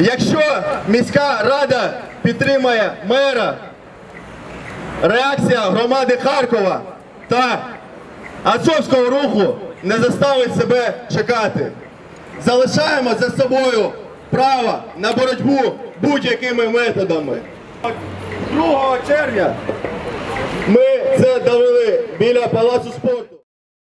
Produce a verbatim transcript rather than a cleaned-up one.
Якщо міська рада підтримає мера, реакція громади Харкова та Азовського руху не заставить себе чекати. Залишаємо за собою право на боротьбу будь-якими методами. другого червня ми це довели біля Палацу спорту.